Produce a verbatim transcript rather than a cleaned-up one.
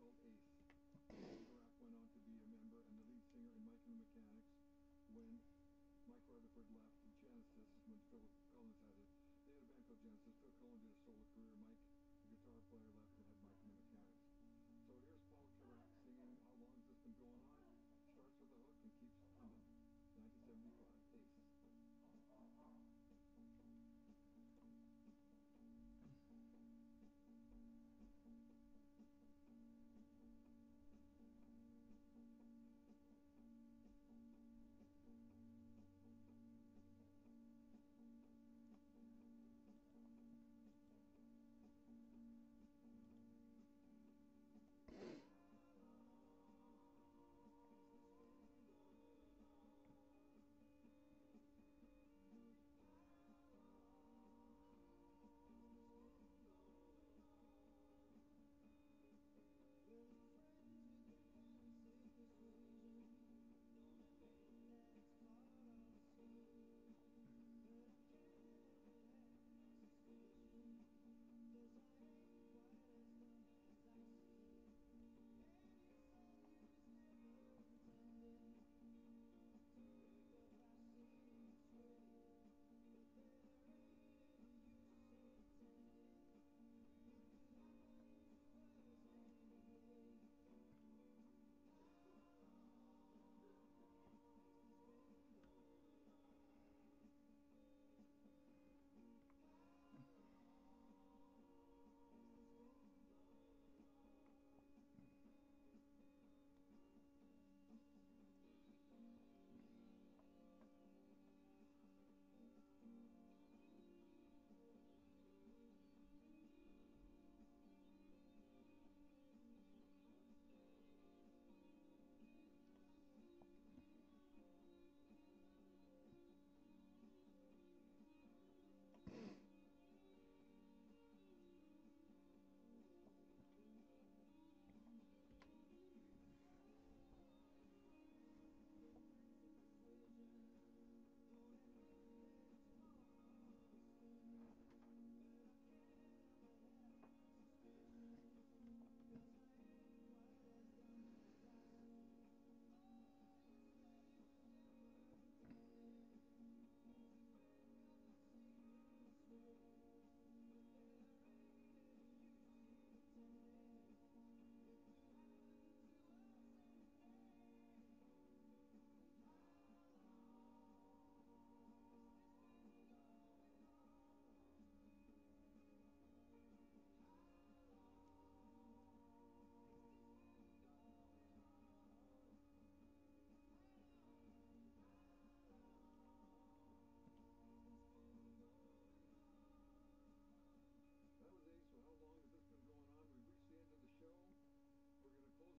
Ace. Barack went on to be a member and the lead singer in Mike and the Mechanics when Mike Rutherford left Genesis when Phil Collins had it. They had a band called Genesis. Phil Collins did a solo career. Mike, the guitar player, left